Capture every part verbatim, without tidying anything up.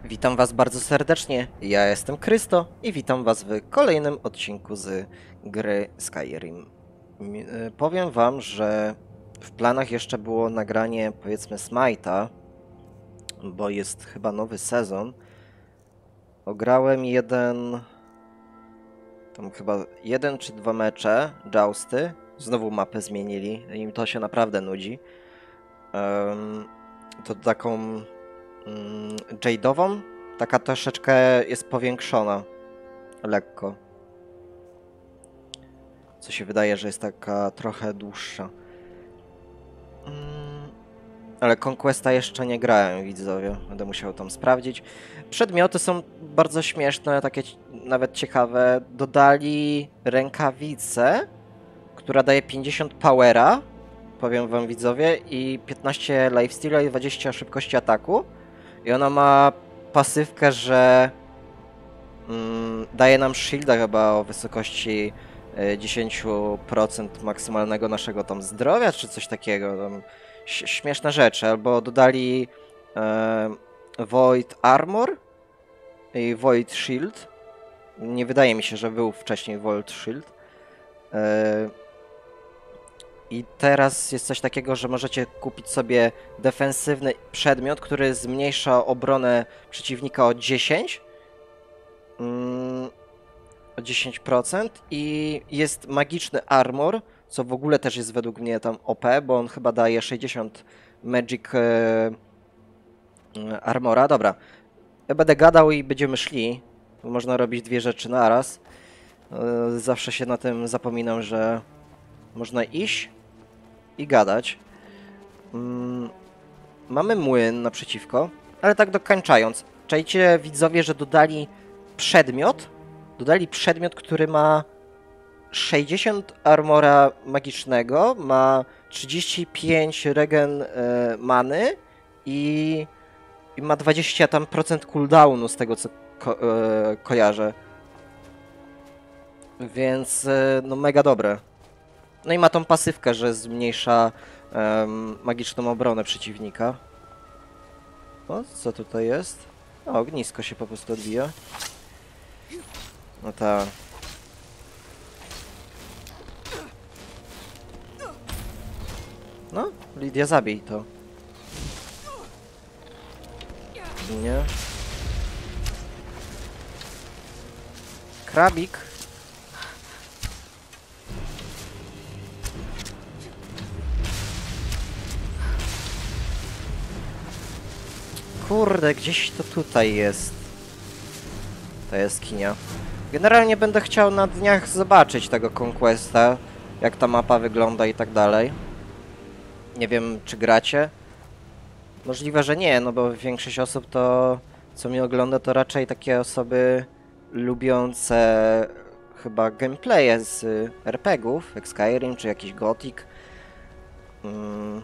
Witam Was bardzo serdecznie, ja jestem Krysto i witam Was w kolejnym odcinku z gry Skyrim. Mi- y, Powiem Wam, że w planach jeszcze było nagranie, powiedzmy, Smite'a, bo jest chyba nowy sezon. Ograłem jeden, tam chyba jeden czy dwa mecze, Jousty, znowu mapę zmienili, im to się naprawdę nudzi. Em, to taką mm, Jade'ową, taka troszeczkę jest powiększona, lekko. Co się wydaje, że jest taka trochę dłuższa. Mm, ale Conquesta jeszcze nie grałem, widzowie. Będę musiał tam sprawdzić. Przedmioty są bardzo śmieszne, takie ci- nawet ciekawe. Dodali rękawicę, która daje pięćdziesiąt powera, powiem wam, widzowie, i piętnaście lifesteala i dwadzieścia szybkości ataku. I ona ma pasywkę, że mm, daje nam shielda chyba o wysokości e, dziesięć procent maksymalnego naszego tam zdrowia, czy coś takiego. Tam ś- śmieszne rzeczy. Albo dodali e, Void Armor i Void Shield. Nie wydaje mi się, że był wcześniej Void Shield. E, I teraz jest coś takiego, że możecie kupić sobie defensywny przedmiot, który zmniejsza obronę przeciwnika o dziesięć. Mm, o dziesięć procent i jest magiczny armor, co w ogóle też jest według mnie tam O P, bo on chyba daje sześćdziesiąt magic e, armora. Dobra, ja będę gadał i będziemy szli. Można robić dwie rzeczy naraz. E, zawsze się na tym zapominam, że można iść i gadać. Mm, mamy młyn naprzeciwko, ale tak dokończając. Czajcie, widzowie, że dodali przedmiot, dodali przedmiot, który ma sześćdziesiąt armora magicznego, ma trzydzieści pięć regen e, many i, i ma dwadzieścia tam procent cooldownu z tego, co ko e, kojarzę. Więc e, no mega dobre. No i ma tą pasywkę, że zmniejsza em, magiczną obronę przeciwnika. O, co tutaj jest? O, ognisko się po prostu odbija. No tak. No, Lidia, zabij to. Nie. Krabik. Kurde, gdzieś to tutaj jest. Ta jaskinia. Generalnie będę chciał na dniach zobaczyć tego Conquesta, jak ta mapa wygląda i tak dalej. Nie wiem, czy gracie. Możliwe, że nie, no bo większość osób to, co mnie ogląda, to raczej takie osoby lubiące chyba gameplaye z er pe gie ów, jak Skyrim czy jakiś Gothic. Mm.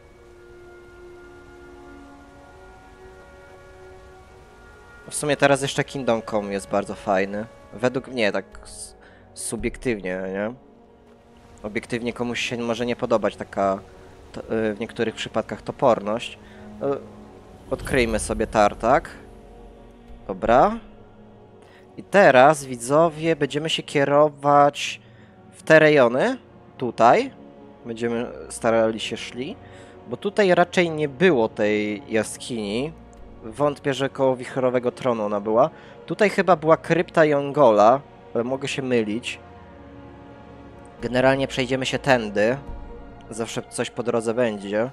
W sumie teraz jeszcze Kingdom Come jest bardzo fajny. Według mnie, tak subiektywnie, nie? Obiektywnie komuś się może nie podobać taka to, w niektórych przypadkach toporność. Odkryjmy sobie tartak. Dobra. I teraz, widzowie, będziemy się kierować w te rejony. Tutaj. Będziemy starali się szli. Bo tutaj raczej nie było tej jaskini. Wątpię, że koło Wichrowego Tronu ona była. Tutaj chyba była krypta Jongola, ale mogę się mylić. Generalnie przejdziemy się tędy. Zawsze coś po drodze będzie.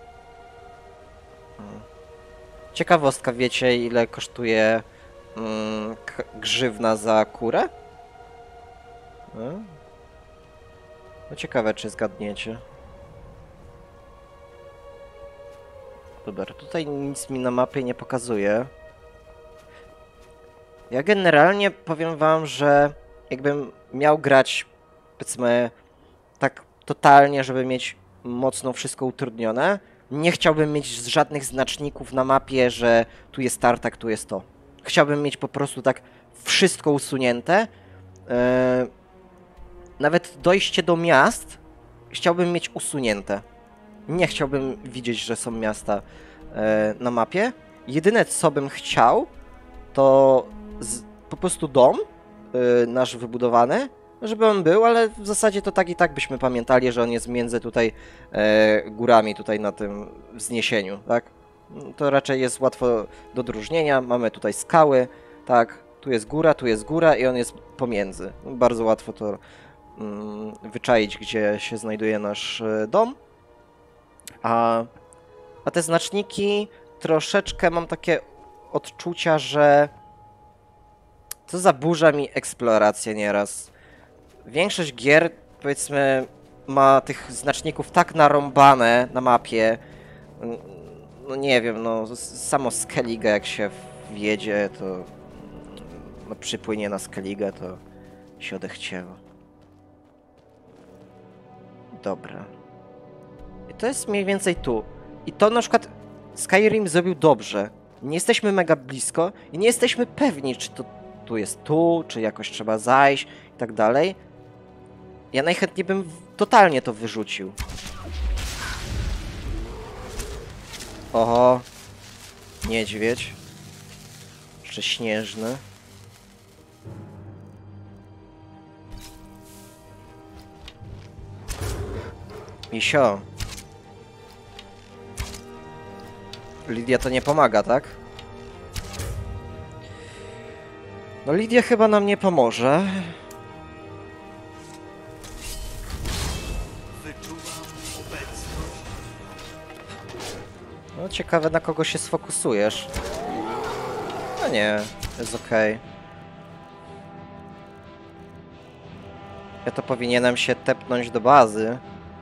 Ciekawostka, wiecie, ile kosztuje mm, grzywna za kurę? No. No ciekawe, czy zgadniecie. Dobra, tutaj nic mi na mapie nie pokazuje. Ja generalnie powiem wam, że jakbym miał grać, powiedzmy, tak totalnie, żeby mieć mocno wszystko utrudnione, nie chciałbym mieć żadnych znaczników na mapie, że tu jest tartak, tu jest to. Chciałbym mieć po prostu tak wszystko usunięte. Yy, nawet dojście do miast chciałbym mieć usunięte. Nie chciałbym widzieć, że są miasta yy, na mapie. Jedyne, co bym chciał, to z, po prostu dom yy, nasz wybudowany, żeby on był, ale w zasadzie to tak i tak byśmy pamiętali, że on jest między tutaj yy, górami, tutaj na tym wzniesieniu, tak? To raczej jest łatwo do odróżnienia. Mamy tutaj skały, tak? Tu jest góra, tu jest góra i on jest pomiędzy. Bardzo łatwo to mm, wyczaić, gdzie się znajduje nasz y, dom. A, a te znaczniki troszeczkę mam takie odczucia, że to zaburza mi eksplorację nieraz. Większość gier, powiedzmy, ma tych znaczników tak narąbane na mapie. No nie wiem, no samo Skellige jak się wjedzie, to no, przypłynie na Skellige, to się odechciewa. Dobra. I to jest mniej więcej tu. I to na przykład Skyrim zrobił dobrze. Nie jesteśmy mega blisko i nie jesteśmy pewni, czy to tu jest tu, czy jakoś trzeba zajść i tak dalej. Ja najchętniej bym totalnie to wyrzucił. Oho. Niedźwiedź. Jeszcze śnieżny. Misio. Lidia to nie pomaga, tak? No Lidia chyba nam nie pomoże. No ciekawe, na kogo się sfokusujesz. No nie, jest okej. Okay. Ja to powinienem się tepnąć do bazy.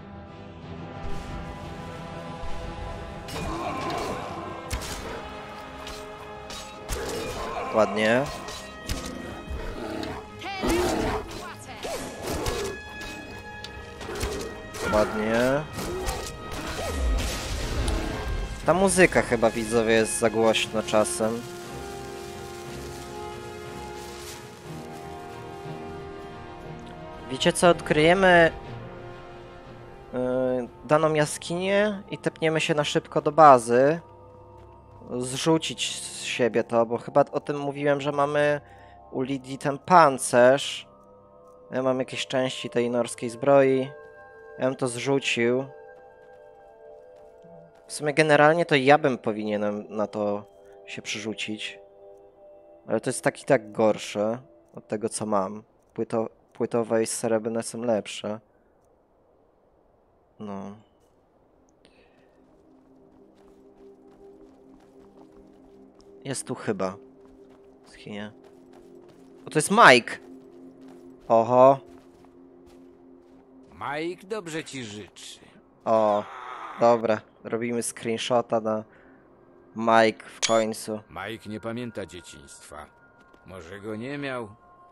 Ładnie. Ładnie. Ta muzyka chyba, widzowie, jest za głośno czasem. Wiecie co, odkryjemy yy, daną jaskinię i tepniemy się na szybko do bazy. Zrzucić z siebie to, bo chyba o tym mówiłem, że mamy u Lidii ten pancerz. Ja mam jakieś części tej norskiej zbroi. Ja bym to zrzucił. W sumie generalnie to ja bym powinienem na to się przerzucić. Ale to jest tak i tak gorsze od tego, co mam. Płyto, płytowe i srebrne są lepsze. No. Jest tu chyba. Skinie. O, to jest Mike! Oho. Mike dobrze ci życzy. O, dobra. Robimy screenshota na Mike w końcu. Mike nie pamięta dzieciństwa. Może go nie miał.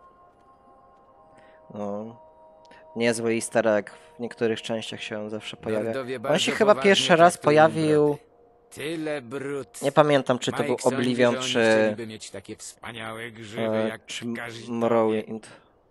No. Niezły easter egg. W niektórych częściach się on zawsze pojawia. Nordowie On bardzo się chyba poważnie pierwszy raz traktują pojawił... brody. Tyle brud. Nie pamiętam, czy to Mike był sądzi, Oblivion, że oni czy... chcieliby mieć takie wspaniałe grzyby e, jak czy Kazitowie. Morrowind.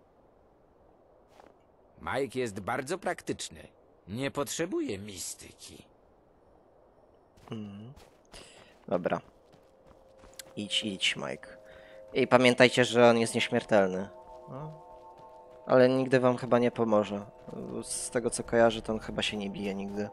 Mike jest bardzo praktyczny. Nie potrzebuje mistyki. Mm. Dobra. Idź, idź, Mike. I pamiętajcie, że on jest nieśmiertelny. No. Ale nigdy wam chyba nie pomoże. Z tego co kojarzę, to on chyba się nie bije nigdy.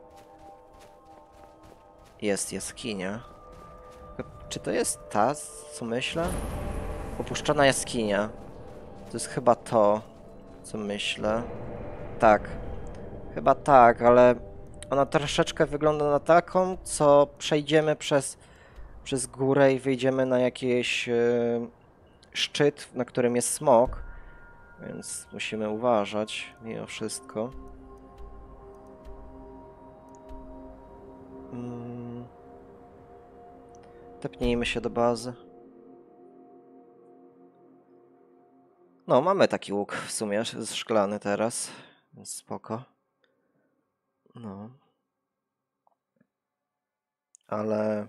Jest jaskinia. Czy to jest ta, co myślę? Opuszczona jaskinia. To jest chyba to, co myślę. Tak. Chyba tak, ale ona troszeczkę wygląda na taką, co przejdziemy przez, przez górę i wyjdziemy na jakiś yy, szczyt, na którym jest smok. Więc musimy uważać mimo wszystko. Hmm. Tepnijmy się do bazy. No, mamy taki łuk w sumie szklany teraz, więc spoko. No. Ale...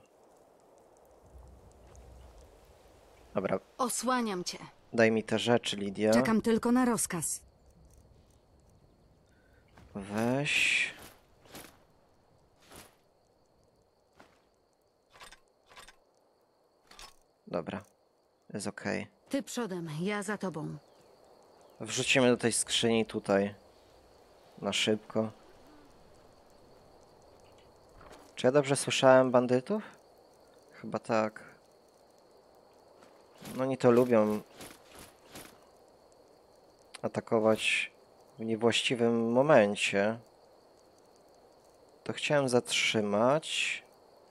Dobra. Osłaniam cię. Daj mi te rzeczy, Lidia. Czekam tylko na rozkaz. Weź. Dobra. Jest okej. Ty przodem, ja za tobą. Wrzucimy do tej skrzyni tutaj. Na szybko. Czy ja dobrze słyszałem bandytów? Chyba tak. No oni to lubią atakować w niewłaściwym momencie. To chciałem zatrzymać.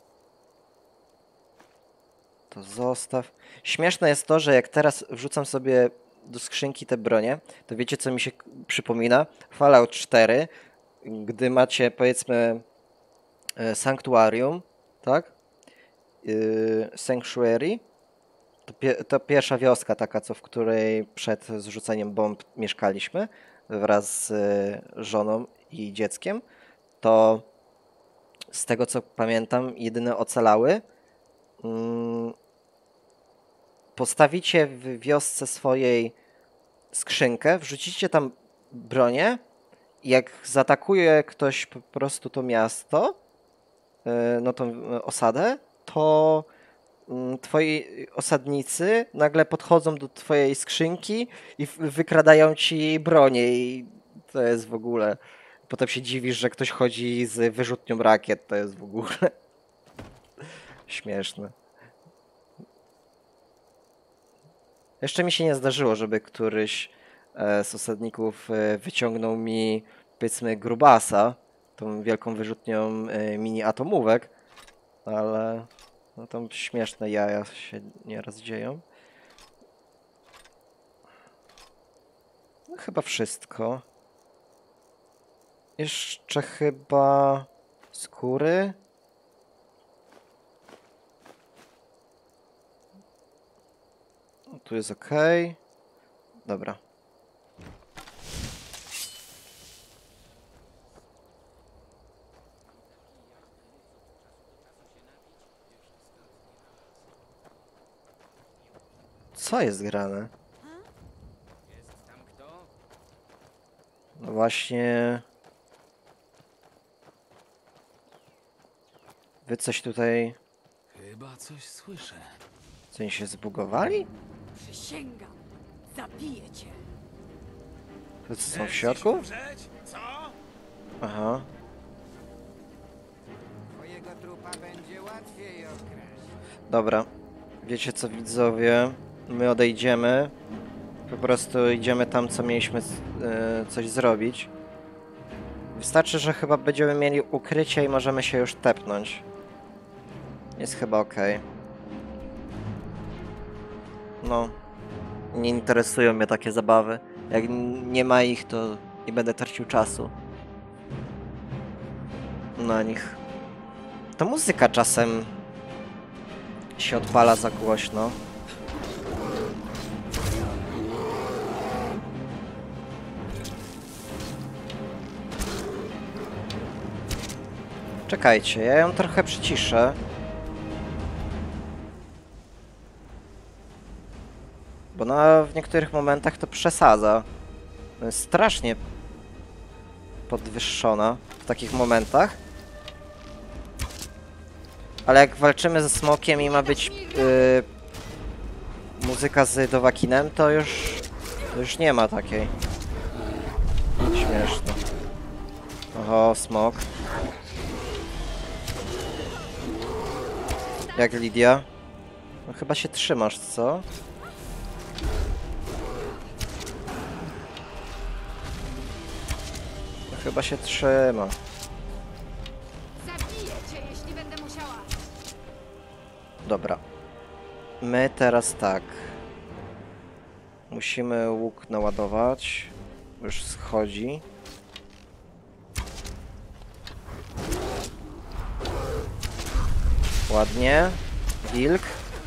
To zostaw. Śmieszne jest to, że jak teraz wrzucam sobie do skrzynki te bronie, to wiecie co mi się przypomina? Fallout cztery, gdy macie powiedzmy Sanctuarium, tak? Yy, Sanctuary. To, pie to pierwsza wioska taka, co w której przed zrzuceniem bomb mieszkaliśmy wraz z y, żoną i dzieckiem. To z tego co pamiętam, jedyne ocalały. Mm, postawicie w wiosce swojej skrzynkę, wrzucicie tam bronię i jak zaatakuje ktoś po prostu to miasto, y, no tą osadę, to twoi osadnicy nagle podchodzą do twojej skrzynki i wykradają ci bronię i to jest w ogóle... Potem się dziwisz, że ktoś chodzi z wyrzutnią rakiet, to jest w ogóle śmieszne. Jeszcze mi się nie zdarzyło, żeby któryś z osadników wyciągnął mi, powiedzmy, grubasa, tą wielką wyrzutnią mini atomówek, ale... No tam śmieszne jaja się nieraz dzieją. No chyba wszystko. Jeszcze chyba skóry. No, tu jest ok. Dobra. Co jest grane? Jest tam kto? No właśnie... Wy coś tutaj... Chyba coś słyszę. Co oni się zbugowali? Przysięgam, zabiję cię. To co są w środku? Co? Aha. Twojego trupa będzie łatwiej okraść. Dobra. Wiecie co, widzowie? My odejdziemy. Po prostu idziemy tam, co mieliśmy yy, coś zrobić. Wystarczy, że chyba będziemy mieli ukrycie i możemy się już tepnąć. Jest chyba ok. No. Nie interesują mnie takie zabawy. Jak nie ma ich, to nie będę tracił czasu na nich. To muzyka czasem się odpala za głośno. Czekajcie, ja ją trochę przyciszę. Bo ona w niektórych momentach to przesadza. No jest strasznie podwyższona w takich momentach. Ale jak walczymy ze smokiem i ma być yy, muzyka z Dovahkiinem, to już, to już nie ma takiej. Śmieszne. Oho, smok. Jak Lidia? No chyba się trzymasz, co? No chyba się trzyma. Zabiję cię, jeśli będę musiała. Dobra. My teraz tak. Musimy łuk naładować. Już schodzi. Ładnie. Wilk.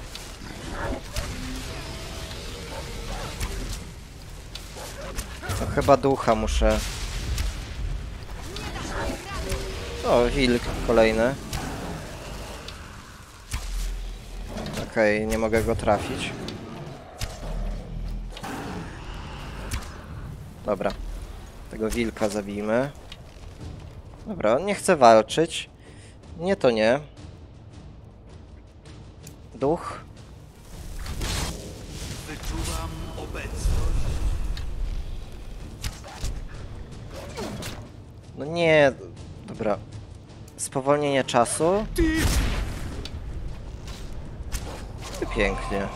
No chyba ducha muszę. O, wilk kolejny. Okej, okay, nie mogę go trafić. Dobra. Tego wilka zabijmy. Dobra, on nie chce walczyć. Nie, to nie. Duch. Wyczuwam obecność. No nie, dobra. Spowolnienie czasu. I pięknie.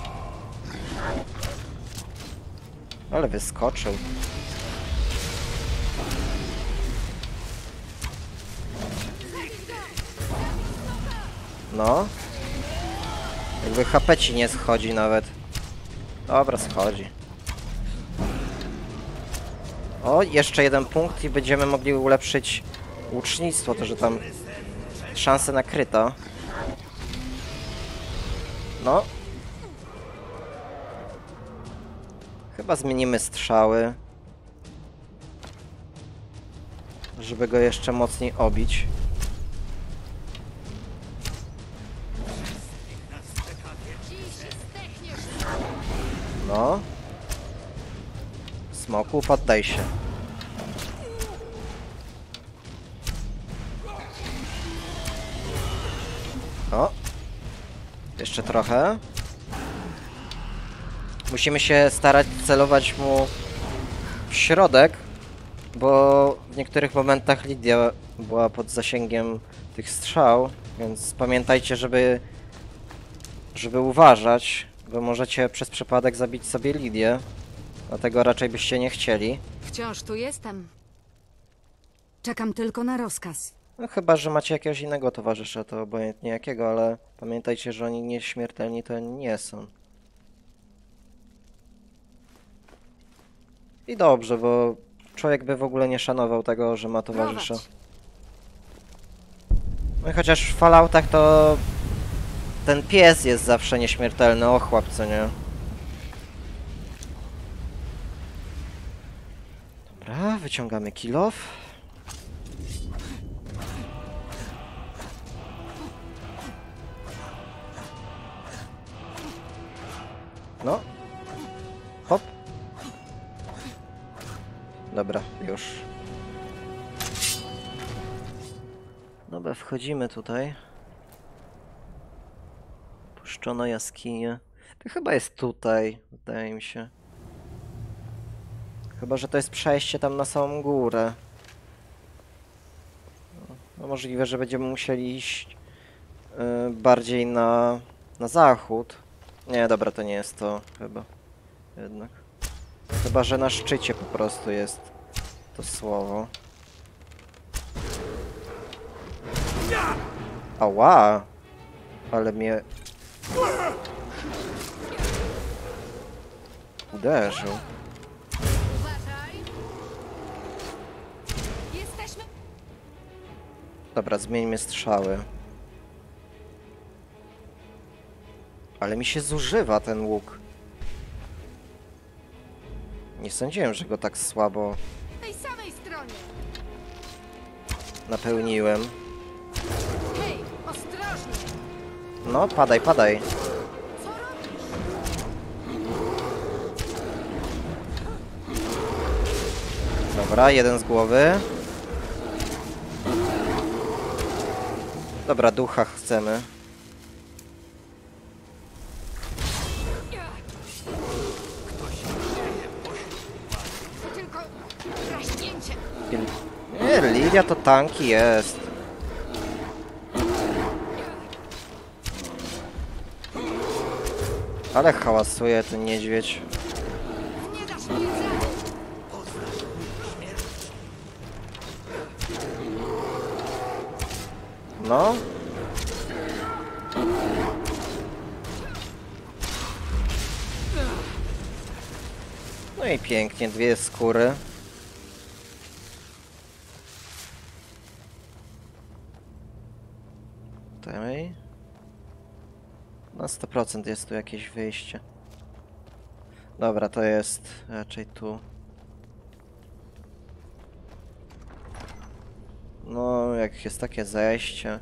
Ale wyskoczył. No. Jakby H P ci nie schodzi nawet. Dobra, schodzi. O, jeszcze jeden punkt i będziemy mogli ulepszyć łucznictwo, to że tam szanse na kryto. No. Chyba zmienimy strzały. Żeby go jeszcze mocniej obić. No. Smoku, poddaj się. O. Jeszcze trochę. Musimy się starać celować mu w środek, bo w niektórych momentach Lidia była pod zasięgiem tych strzał, więc pamiętajcie, żeby żeby uważać, bo możecie przez przypadek zabić sobie Lidię. Dlatego raczej byście nie chcieli. Wciąż tu jestem. Czekam tylko na rozkaz. No chyba, że macie jakiegoś innego towarzysza, to obojętnie jakiego, ale pamiętajcie, że oni nieśmiertelni to nie są. I dobrze, bo człowiek by w ogóle nie szanował tego, że ma towarzysza. Prowadź. No i chociaż w Falloutach to ten pies jest zawsze nieśmiertelny, ochłap, co nie? Dobra, wyciągamy kill off. No. Hop. Dobra, już. Dobra, wchodzimy tutaj. Puszczona jaskinia. To chyba jest tutaj, wydaje mi się. Chyba, że to jest przejście tam na samą górę. No, możliwe, że będziemy musieli iść yy, bardziej na, na zachód. Nie, dobra, to nie jest to chyba. Jednak. Chyba, że na szczycie po prostu jest to słowo. Ała! Ale mnie uderzył. Uważaj! Jesteśmy... Dobra, zmieńmy strzały. Ale mi się zużywa ten łuk. Nie sądziłem, że go tak słabo w tej samej stronie! napełniłem. Hej, ostrożnie! No, padaj, padaj. Co robisz? Dobra, jeden z głowy. Dobra, ducha chcemy. To tylko draśnięcie. Nie, Lidia to tanki jest. Ale hałasuje ten niedźwiedź. Nie dasz mi rady. No. No i pięknie, dwie skóry. Tutaj. Na sto procent jest tu jakieś wyjście. Dobra, to jest raczej tu. No, jak jest takie zejście.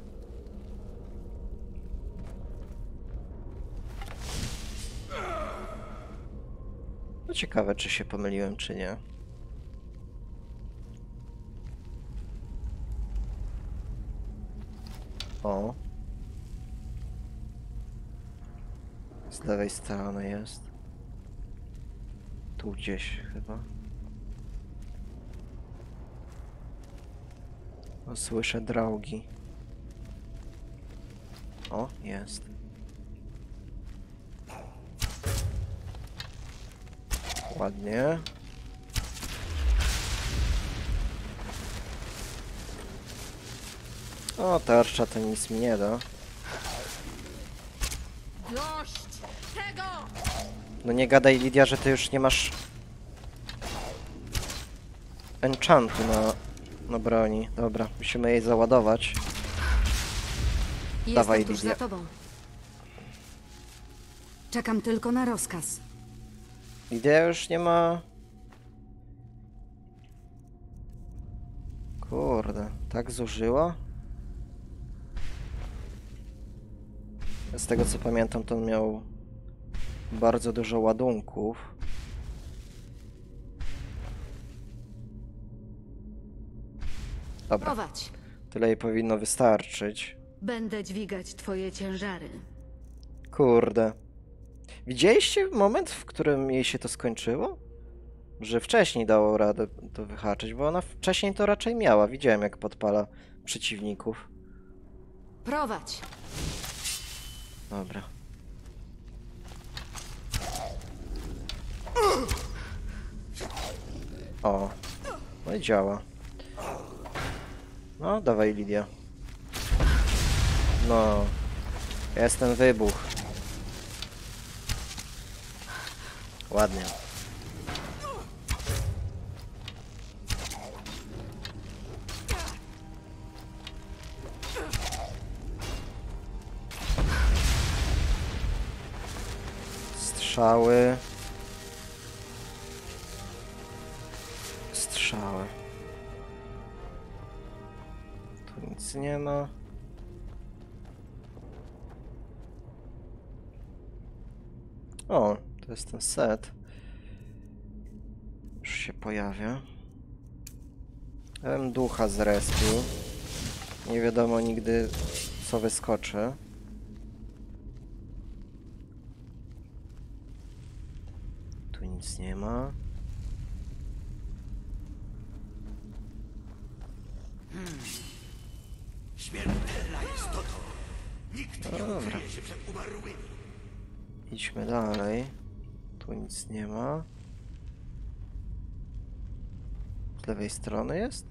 No ciekawe, czy się pomyliłem, czy nie. O. Z lewej strony jest. Tu gdzieś chyba. O, słyszę draugi. O, jest. Ładnie. O, tarcza to nic mi nie da. Dość tego! No nie gadaj, Lidia, że ty już nie masz enchantu na, na broni. Dobra, musimy jej załadować. Dawaj, Jestem tuż Lidia. za tobą. Czekam tylko na rozkaz. Lidia już nie ma... Kurde, tak zużyła? Z tego co pamiętam, to on miał bardzo dużo ładunków. Dobra, Prowadź. tyle jej powinno wystarczyć. Będę dźwigać twoje ciężary. Kurde. Widzieliście moment, w którym jej się to skończyło? Że wcześniej dało radę to wyhaczyć, bo ona wcześniej to raczej miała. Widziałem, jak podpala przeciwników. Prowadź. Dobra. O. No i działa. No, dawaj, Lidia. No. Jest ten wybuch. Ładnie. Strzały. Strzały. Tu nic nie ma. O, to jest ten set. Już się pojawia. Ja bym ducha zrespił. Nie wiadomo nigdy, co wyskoczy. Tu nic nie ma. Śmiertelna istoto. Nikt nie Dobra. ukryje się przed umarłymi. Idźmy dalej. Tu nic nie ma. Z lewej strony jest?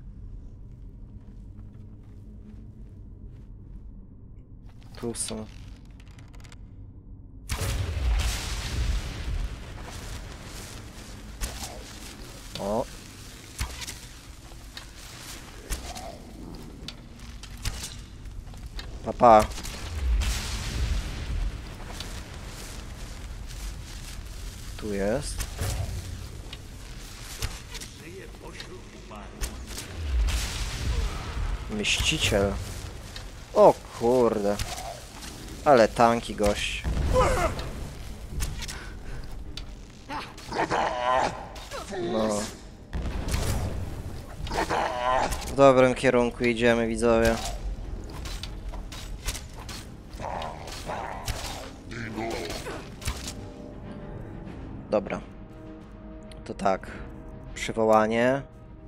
Tu są. O. Papa. Tu jest. Żyje pośród umarłych. Mściciel. O kurde. Ale tanki gość. No. W dobrym kierunku idziemy, widzowie. Dobra. To tak. Przywołanie.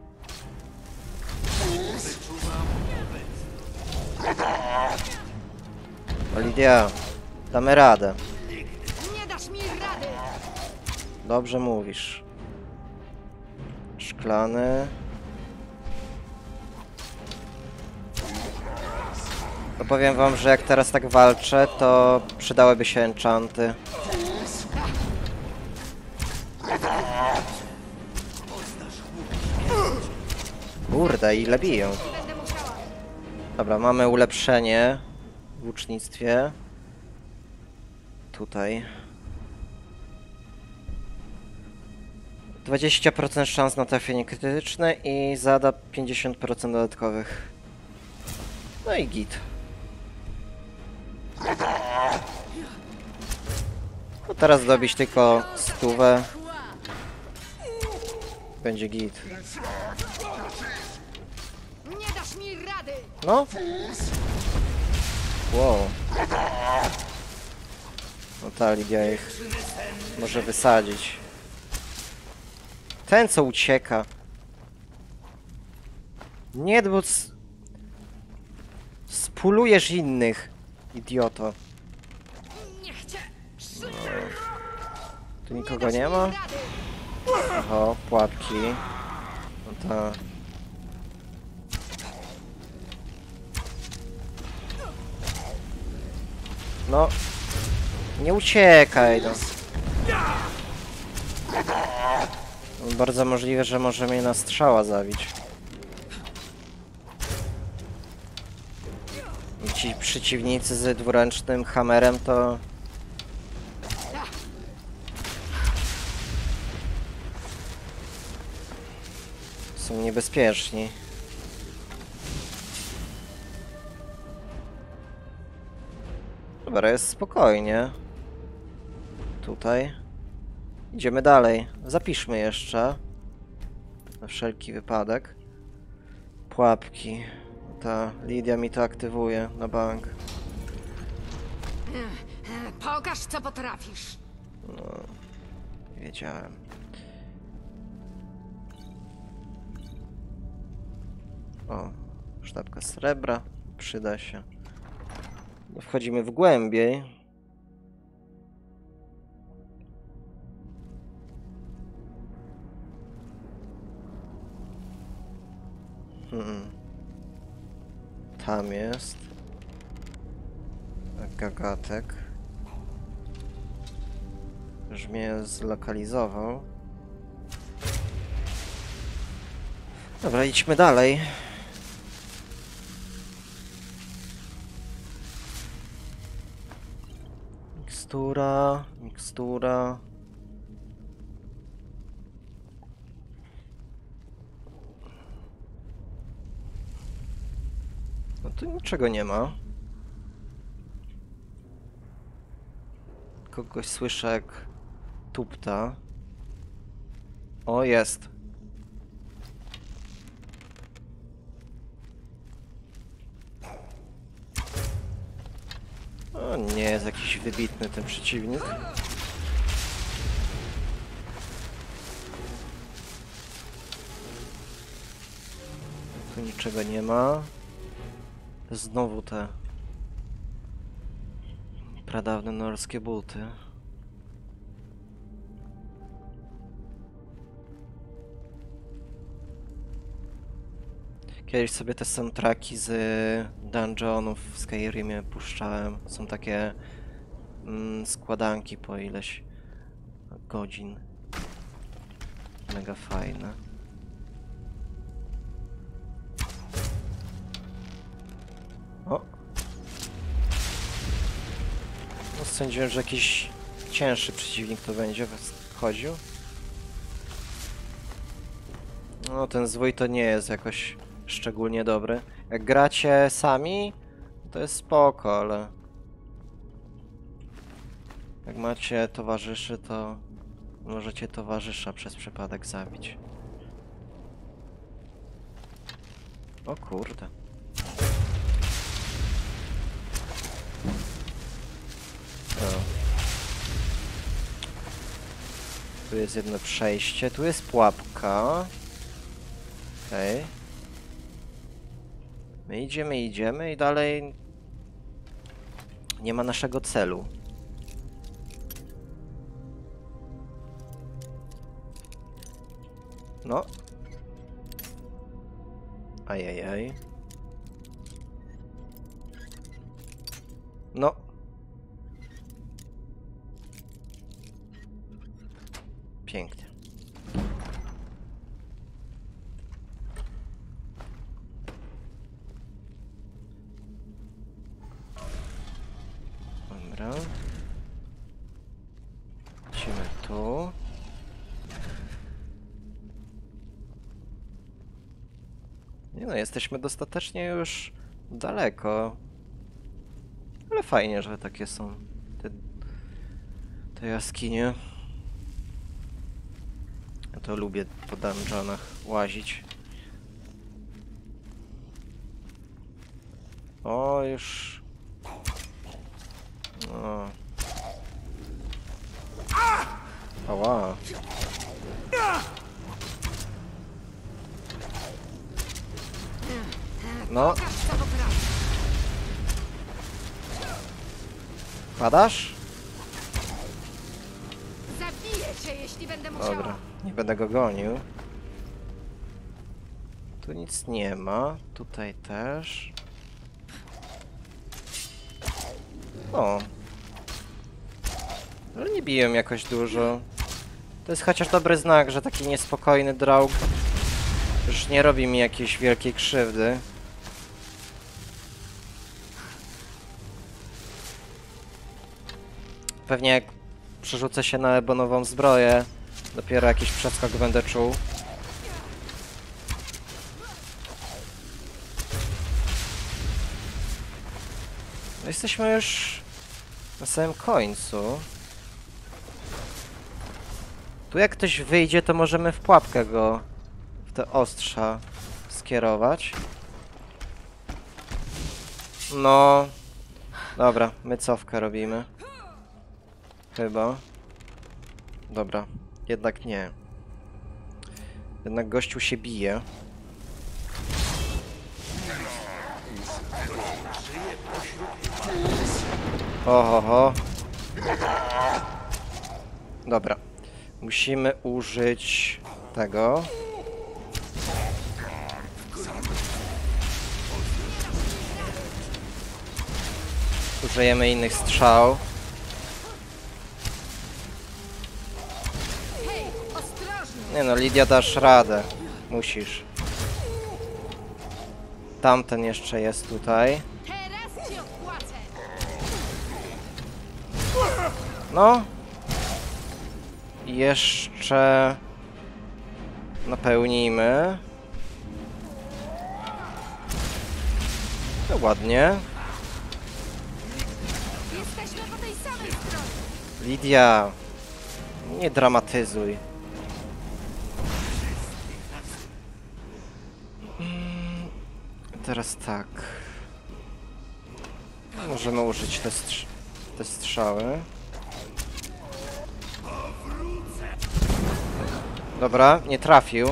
Lidia, damy radę. Nie dasz mi rady! Dobrze mówisz. Szklany. To powiem wam, że jak teraz tak walczę, to przydałyby się enchanty. Kurde, ile biją. Będę musiała. Dobra, mamy ulepszenie w łucznictwie. Tutaj. dwadzieścia procent szans na trafienie krytyczne i zada pięćdziesiąt procent dodatkowych. No i git. No teraz dobić tylko stówę. Będzie git. Nie dasz mi rady! No. Wow. No ta Lidia ich może wysadzić. Ten, co ucieka. Nie, bo... s- Spulujesz innych, idioto. Niech cię Tu nikogo nie ma? Oho, pułapki. No to... No... Nie uciekaj, no. No, bardzo możliwe, że może mnie na strzała zabić. Ci przeciwnicy z dwuręcznym hammerem to... są niebezpieczni. Dobra, jest spokojnie. Tutaj. Idziemy dalej. Zapiszmy jeszcze. Na wszelki wypadek. Pułapki. Ta Lidia mi to aktywuje na bank. Pokaż, co potrafisz. Wiedziałem. O, sztabka srebra. Przyda się. No, wchodzimy w głębiej. Hmm. Tam jest. Gagatek. Już mnie zlokalizował. Dobra, idźmy dalej. Mikstura, mikstura. No tu niczego nie ma. Kogoś słyszę jak tupta. O, jest. O, nie jest jakiś wybitny ten przeciwnik. Tu niczego nie ma. Znowu te pradawne norskie buty. Kiedyś sobie te soundtracki z dungeonów w Skyrimie puszczałem. Są takie mm, składanki po ileś godzin. Mega fajne. O! No sądziłem, że jakiś cięższy przeciwnik to będzie chodził. No ten zwój to nie jest jakoś szczególnie dobry. Jak gracie sami, to jest spoko, ale... jak macie towarzyszy, to możecie towarzysza przez przypadek zabić. O kurde. O. Tu jest jedno przejście, tu jest pułapka. Okej. Okay. My idziemy, idziemy i dalej nie ma naszego celu. No. Ajajaj. No. Pięknie. Dobra. Lecimy tu. Nie no, jesteśmy dostatecznie już daleko. Ale fajnie, że takie są te, te jaskinie. Ja to lubię po dungeonach łazić. O, już... O. Ała. No, Pokaż, co potrafisz. padasz? Zabiję cię, jeśli będę musiała. Dobra, nie będę go gonił. Tu nic nie ma, tutaj też. O. Ale nie biłem jakoś dużo. To jest chociaż dobry znak, że taki niespokojny draug już nie robi mi jakiejś wielkiej krzywdy. Pewnie jak przerzucę się na ebonową zbroję, dopiero jakiś przeskok będę czuł. No jesteśmy już na samym końcu. Tu jak ktoś wyjdzie, to możemy w pułapkę go, w te ostrza skierować. No. Dobra, my cofkę robimy. Chyba. Dobra, jednak nie. Jednak gościu się bije. Ho, ho, ho. Dobra. Musimy użyć tego. Użyjemy innych strzał. Hej, ostrożnie. Nie no, Lidia, dasz radę. Musisz. Tamten jeszcze jest tutaj. Teraz ci odpłacę. No. I jeszcze napełnijmy. No ładnie. Jesteśmy po tej samej stronie. Lidia, nie dramatyzuj. Mm, Teraz tak. Możemy użyć te, strz te strzały. Dobra, nie trafił.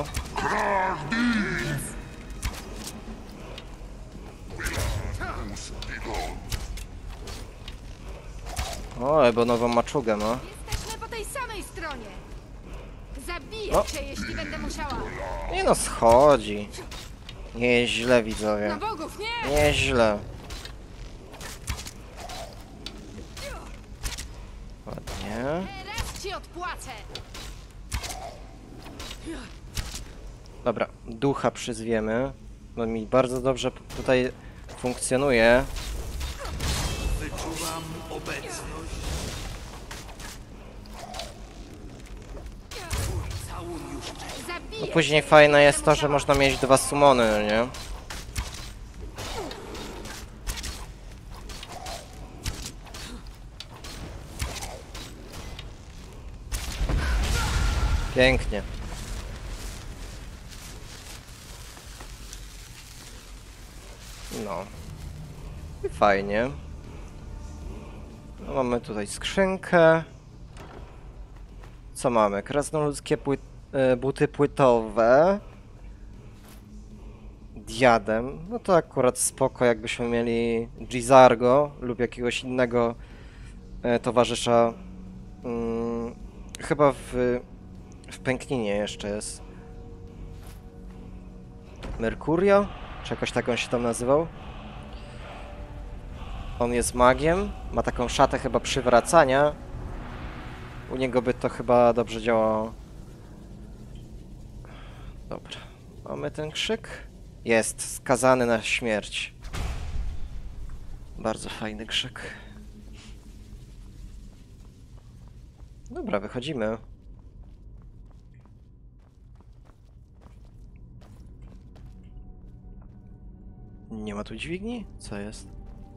O, ebonową maczugę ma. Jesteśmy po tej samej stronie. Zabiję O. cię, jeśli będę musiała. Nie no, schodzi. Nie jest źle, widzowie. Na bogów, nie! Nie jest źle. Ładnie. Teraz ci odpłacę. Dobra, ducha przyzwiemy. No mi bardzo dobrze p- tutaj funkcjonuje. Wyczuwam obecność. Całun już czeka. Zabiję No później cię, fajne jeśli jest będę to, że musiała. można mieć dwa summony, no nie? Pięknie. No. I fajnie. No, mamy tutaj skrzynkę. Co mamy? Krasnoludzkie pły e, buty płytowe. Diadem. No to akurat spoko, jakbyśmy mieli Gizargo lub jakiegoś innego e, towarzysza. Mm, chyba w, w Pękninie jeszcze jest. Merkurio? Czy jakoś tak on się tam nazywał? On jest magiem, ma taką szatę chyba przywracania. U niego by to chyba dobrze działało. Dobra. Mamy ten krzyk? Jest, skazany na śmierć. Bardzo fajny krzyk. Dobra, wychodzimy. Nie ma tu dźwigni? Co jest?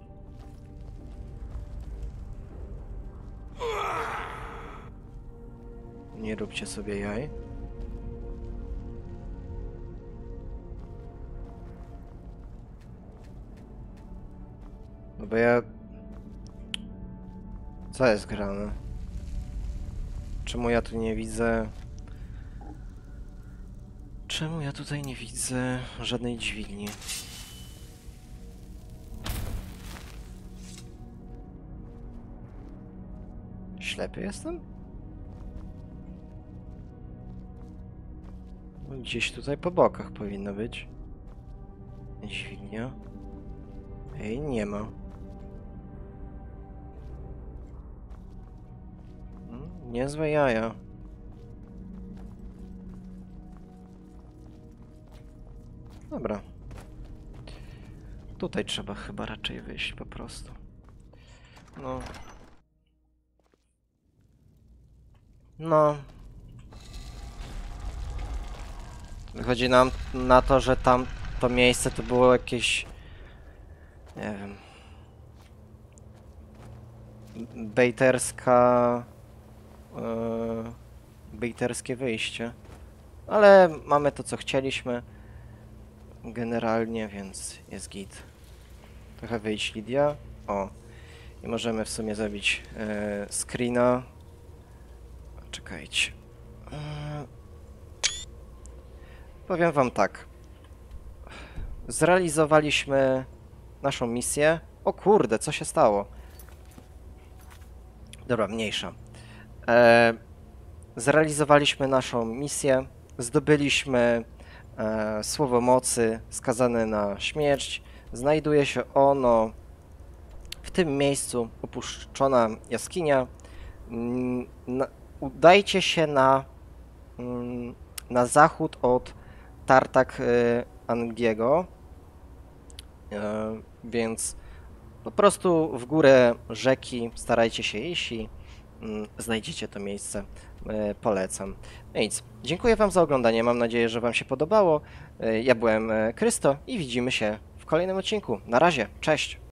Nie róbcie sobie jaj. No bo ja... Co jest grane? Czemu ja tu nie widzę... Czemu ja tutaj nie widzę żadnej dźwigni? ślepy jestem? Gdzieś tutaj po bokach powinno być. Dźwignia. Ej, nie ma. Hmm, niezłe jaja. Dobra. Tutaj trzeba chyba raczej wyjść po prostu. No. No. Wychodzi nam na to, że tam to miejsce to było jakieś... Nie wiem... Bejterska... Yy, bejterskie wyjście. Ale mamy to, co chcieliśmy. Generalnie, więc jest git. Trochę wyjść, Lidia. O. I możemy w sumie zrobić yy, screena. Czekajcie. Yy. Powiem wam tak. Zrealizowaliśmy naszą misję. O kurde, co się stało? Dobra, mniejsza. E, zrealizowaliśmy naszą misję. Zdobyliśmy e, słowo mocy skazane na śmierć. Znajduje się ono w tym miejscu, opuszczona jaskinia. Mm, na, udajcie się na, mm, na zachód od Tartak y, Angiego, y, więc po prostu w górę rzeki starajcie się iść i y, znajdziecie to miejsce. Y, polecam. No nic, dziękuję wam za oglądanie, mam nadzieję, że wam się podobało. Y, ja byłem y, Krysto i widzimy się w kolejnym odcinku. Na razie, cześć!